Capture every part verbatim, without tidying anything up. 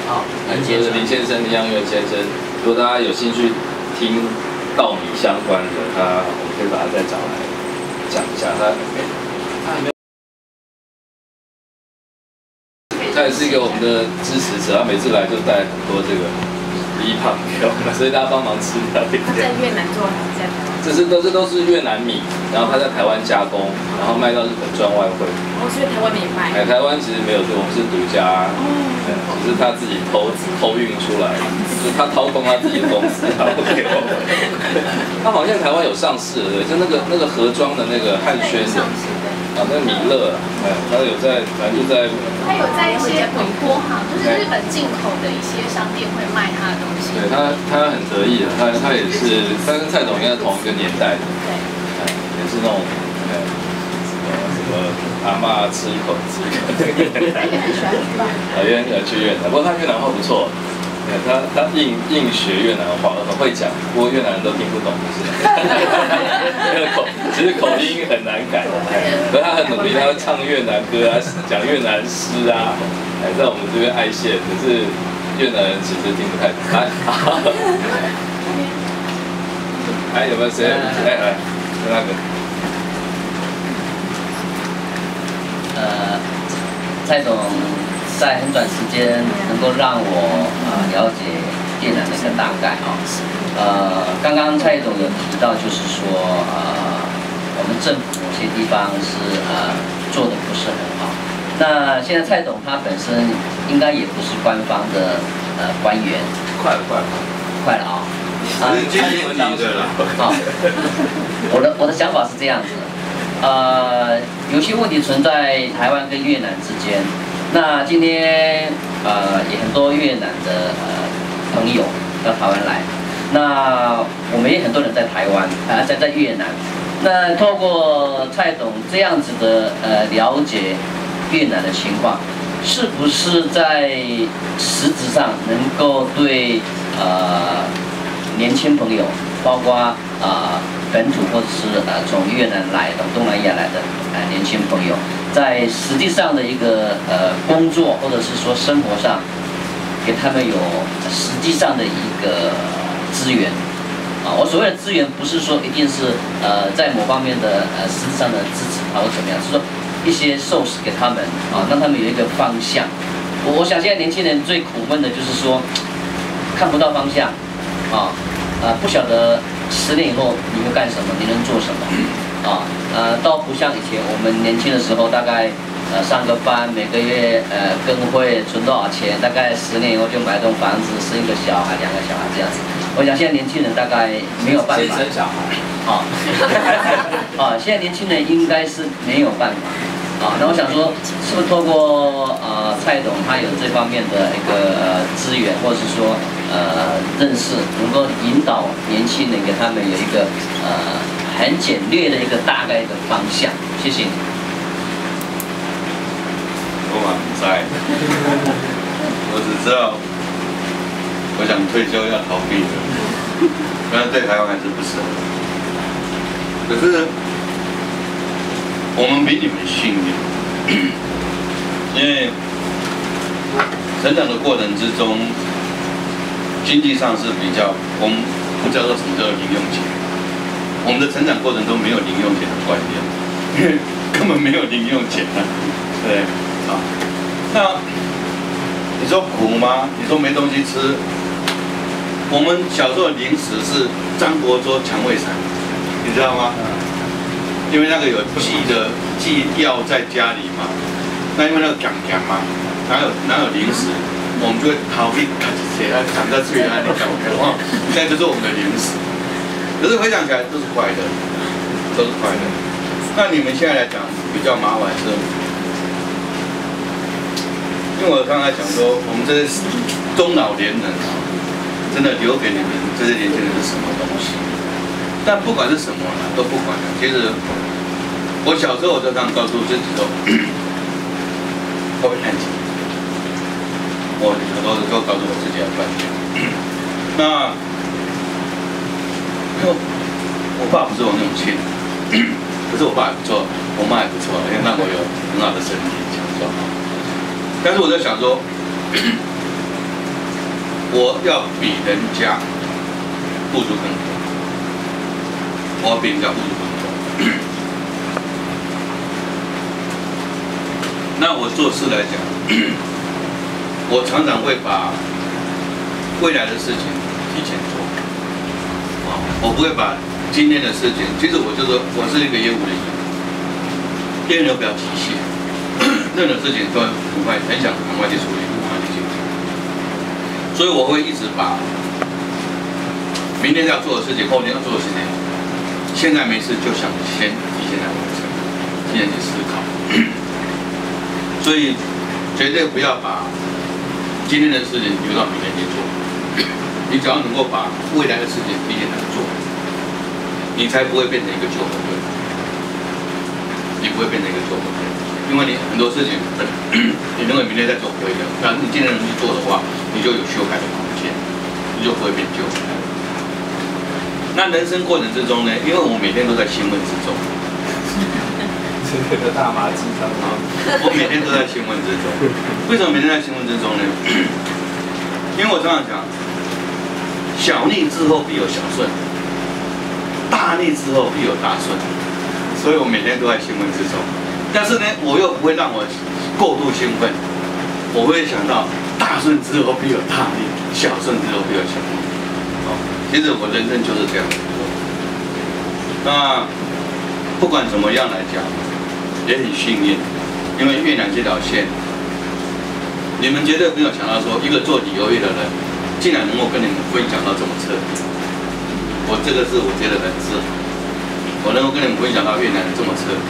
好， 就是林先生、林阳元先生。如果大家有兴趣听稻米相关的，他我们可以把他再找来讲一下。他他还没有，他也是一个我们的支持者，他每次来就带很多这个米胖票，所以大家帮忙吃掉一点。 他在越南做还是在台湾？ 这是都这都是越南米，然后他在台湾加工，然后卖到日本赚外汇。 哦，所以台湾没卖。 哎，台湾其实没有这个，我们是独家，哦，只是他自己偷偷运出来，就是他掏空他自己的公司，然后给我们。他好像台湾有上市的，就那个那个盒装的那个汉轩的，啊，那个米勒，哎，他有在，反正就在。 他有在一些委托行，就是日本进口的一些商店会卖他的东西。 对他，他很得意的，他他也是，他跟蔡总应该是同一个年代的， 对， 哎，也是那种，哎，什么什么阿嬷吃一口吃一口， 他也很喜欢去吧？ 啊，也很喜欢去越南，不过他越南话不错。他他硬硬学越南话，很会讲，不过越南人都听不懂，就是那个口，其实口音很难改。可是他很努力，他会唱越南歌啊，讲越南诗啊，哎，在我们这边爱县，可是越南人其实听不太懂。来，哎，有没有谁？哎哎，那个， 呃，蔡总。在很短时间能够让我呃了解越南的一个大概啊，呃，刚刚蔡总有提到，就是说呃，我们政府某些地方是呃做的不是很好。那现在蔡总他本身应该也不是官方的呃官员， 快了快了快了啊，啊， 接近问题对了啊，我的我的想法是这样子，呃，有些问题存在台湾跟越南之间。那今天呃也很多越南的呃朋友到台湾来，那我们也很多人在台湾啊、呃、在在越南，那透过蔡董这样子的呃了解越南的情况，是不是在实质上能够对呃年轻朋友，包括啊、呃、本土或者是呃从越南来的东南亚来的呃年轻朋友，在实际上的一个呃工作或者是说生活上，给他们有实际上的一个资源啊。我所谓的资源，不是说一定是呃在某方面的呃实质上的支持啊或怎么样，是说一些 source 给他们啊，让他们有一个方向。我我想现在年轻人最苦闷的就是说看不到方向啊，呃不晓得十年以后你会干什么，你能做什么。啊，呃，倒不像以前我们年轻的时候，大概呃上个班，每个月呃跟会存多少钱，大概十年以后就买栋房子，生一个小孩，两个小孩这样子。我想现在年轻人大概没有办法。 先生小孩。 啊，啊，现在年轻人应该是没有办法。啊，那我想说，是不是透过呃蔡董他有这方面的一个呃资源，或者是说呃认识，能够引导年轻人给他们有一个呃。很简略的一个大概的方向，谢谢你。 我嘛不在，我只知道，我想退休要逃避的，但是对台湾还是不适合。可是我们比你们幸运，因为成长的过程之中，经济上是比较，我们不知道什么叫零用钱。我们的成长过程中没有零用钱的观念，因为根本没有零用钱啊，对，啊，那你说苦吗？你说没东西吃？我们小时候的零食是张国桌蔷薇散，你知道吗？因为那个有寄的寄药在家里嘛，那因为那个强强嘛，哪有哪有零食？我们就会逃避，咔哧起来，躺在嘴那里讲话，现在就是我们的零食。可是回想起来都是快乐，都是快乐。那你们现在来讲比较麻烦是，因为我刚才讲说，我们这些中老年人啊，真的留给你们这些年轻人是什么东西？但不管是什么啦，都不管了。其实我小时候我就这样告诉自己说，我会看钱。我很多时候告诉我自己要赚钱。那我爸不是我那种亲，可是我爸也不错，我妈也不错，因为让我有很好的身体强壮。但是我在想说， 我要比人家付出更多，我要比人家付出更多。那我做事来讲，我常常会把未来的事情提前做，啊，我不会把今天的事情。其实我就说，我是一个业务人员，业务人比较机械，任何事情都很快，很想赶快去处理，赶快去解决。所以我会一直把明天要做的事情、后天要做的事情，现在没事就想先提前来完成，提前去思考。所以绝对不要把今天的事情留到明天去做。你只要能够把未来的事情提前来做，你才不会变成一个旧火队。你不会变成一个旧火队，因为你很多事情，你认为明天再做可以的，但你今天能去做的话，你就有修改的空间，你就不会变旧。那人生过程之中呢？因为我每天都在兴奋之中。 这个大麻鸡汤啊！ 我每天都在兴奋之中。为什么每天在兴奋之中呢？因为我常常讲，小逆之后必有小顺，大逆之后必有大顺。所以我每天都在兴奋之中。但是呢，我又不会让我过度兴奋，我会想到大顺之后必有大逆，小顺之后必有小逆。哦，其实我人生就是这样子。那不管怎么样来讲，也很幸运，因为越南这条线，你们绝对没有想到说，一个做旅游业的人，竟然能够跟你们分享到这么彻底。我这个是我觉得很自豪，我能够跟你们分享到越南这么彻底。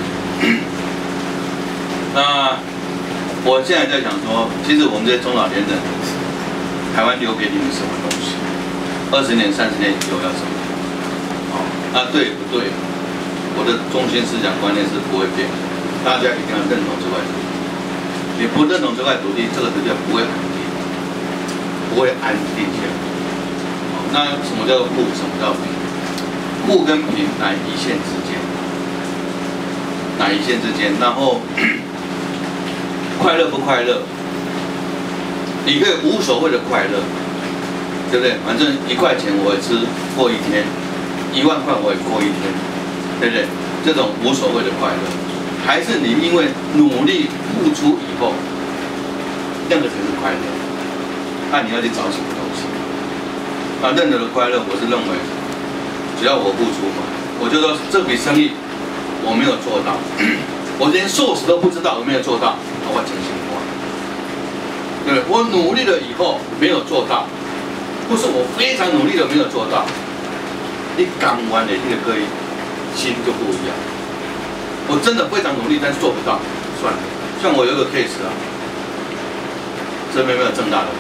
那我现在在想说，其实我们这些中老年人，台湾留给你们什么东西？二十年、三十年以后要什么？哦，那对不对？我的中心思想观念是不会变的，大家一定要认同这块土地。你不认同这块土地，这个土地不会安定，不会安定下来。哦，那什么叫富？什么叫贫？富跟贫乃一线之间，乃一线之间。然后快乐不快乐？你可以无所谓的快乐，对不对？反正一块钱我也吃过一天，一万块我也过一天。对不对？这种无所谓的快乐，还是你因为努力付出以后，那个才是快乐。那你要去找什么东西？那任何的快乐，我是认为，只要我付出嘛，我就说这笔生意我没有做到，我连寿司都不知道我没有做到，那我真心话。对，我努力了以后没有做到，不是我非常努力的没有做到，你刚完的这个可以。心就不一样。我真的非常努力，但是做不到，算了。像我有一个 case 啊，这边没有正大的。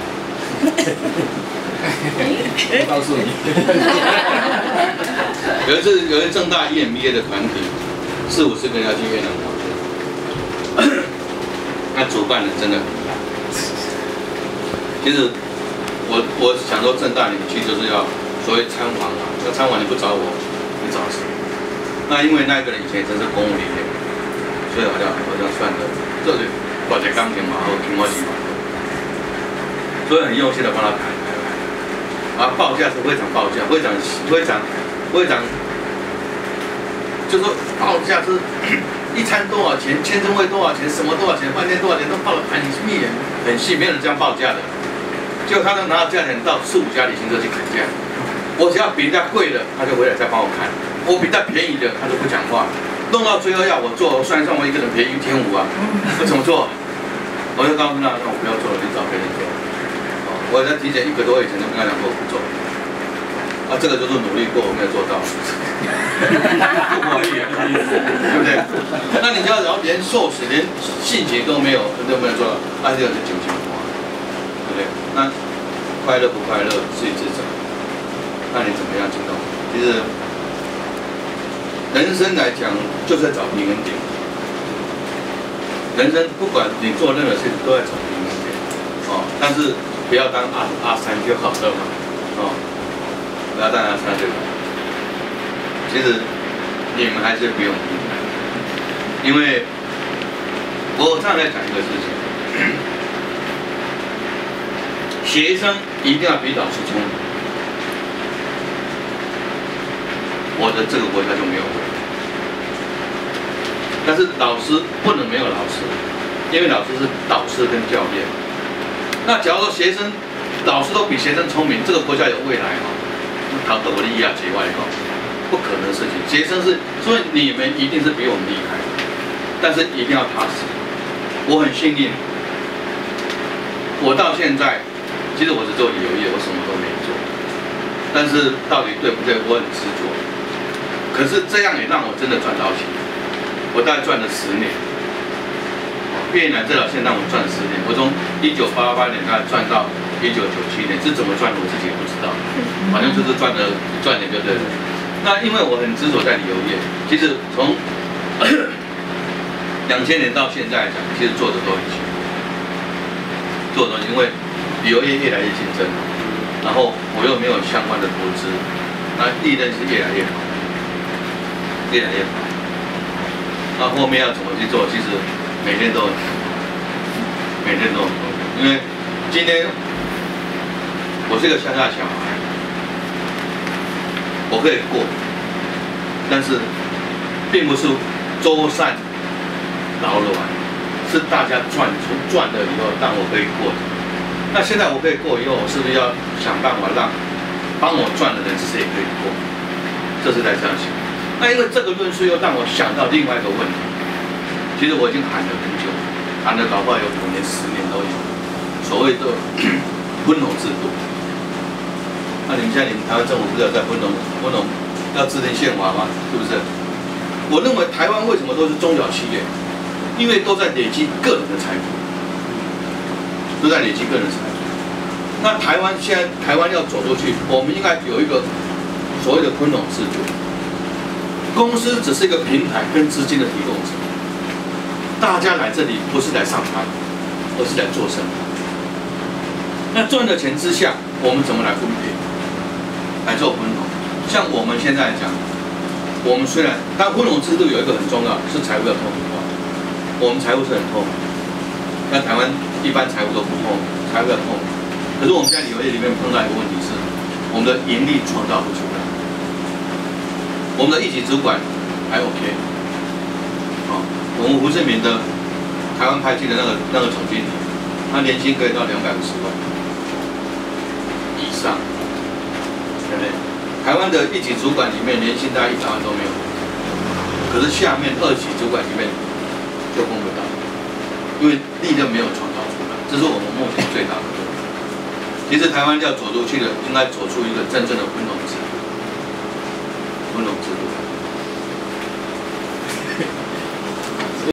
我告诉你， 有一次有一正大 E M B A 的团体，四五十个人要去越南考试，那主办人真的很厉害。其实我我想说正大你去就是要所谓参访啊，要参访你不找我，你找谁？那因为那个人以前真是公务员，所以好像好像算的，这里挂在钢琴嘛，然后听我几嘛，所以很用心的帮他排排排。啊，报价是非常报价，非常非常非常，就说报价是一餐多少钱，签证费多少钱，什么多少钱，饭店多少钱，都报得很密很很细，没有人这样报价的。结果他能拿到价钱到四五家旅行社去砍价，我只要比人家贵的，他就回来再帮我砍。我比他便宜的，他就不讲话，弄到最后要我做，算一算我一个人便宜一千五啊，我怎么做？我就告诉他，那我不要做了，你找别人做。哦，我在提前一个多月前就跟他讲过，我不做。啊，这个就是努力过，我没有做到，不好意思，对不对？那你就要然后连寿司连细节都没有，都没有做到，那这个是九千五啊，对不对？那快乐不快乐自己自找，那你怎么样去弄？其实。人生来讲，就是在找平衡点。人生不管你做任何事情，都在找平衡点。哦，但是不要当阿阿三就好了嘛。哦，不要当阿三就好。其实你们还是不用，因为我常常在讲一个事情： 学生一定要比老师聪明，我的这个国家就没有问题。但是老师不能没有老师，因为老师是导师跟教练。那假如说学生、老师都比学生聪明，这个国家有未来吗？考德国利亚节外哈，不可能的事情。学生是，所以你们一定是比我们厉害，但是一定要踏实。我很幸运，我到现在，其实我是做旅游业，我什么都没做。但是到底对不对，我很执着。可是这样也让我真的赚到钱，我大概赚了十年。越南这条线让我赚十年，我从一九八八年大概赚到一九九七年，是怎么赚的我自己也不知道，反正就是赚了赚点就对了。那因为我很执着在旅游业，其实从两千年到现在来讲，其实做的都很辛苦，做的因为旅游业越来越竞争，然后我又没有相关的投资，那利润是越来越好，越来越好。那后面要怎么去做，其实每天都很每天都很痛苦，因为今天我是一个乡下小孩，我可以过，但是并不是周善劳了完，是大家赚出赚了以后让我可以过的。那现在我可以过以后，我是不是要想办法让帮我赚的人是谁可以过？这是在这样想。那因为这个论述又让我想到另外一个问题，其实我已经喊了很久，喊了搞不好有五年、十年都有，所谓的分农制度。那你们现在你们台湾政府不是要在分农分农要制定宪法吗？是不是？我认为台湾为什么都是中小企业？因为都在累积个人的财富，都在累积个人财富。那台湾现在台湾要走出去，我们应该有一个所谓的分农制度。公司只是一个平台跟资金的提供者，大家来这里不是来上班，而是来做生意。那赚的钱之下，我们怎么来分配？来做分农。像我们现在来讲，我们虽然，但分农制度有一个很重要，是财务要透明化。我们财务是很透明，那台湾一般财务都不透明，财务要透明。可是我们在旅游业里面碰到一个问题是，我们的盈利创造不出来。我们的一级主管还 OK， 好、哦，我们胡志明的台湾派去的那个那个总经理，他年薪可以到两百五十万以上，对不对？台湾的一级主管里面年薪大概一百万都没有，可是下面二级主管里面就碰不到，因为利润没有创造出来，这是我们目前最大的问题。其实台湾要走出去的，应该走出一个真正的分农制度，分农制度。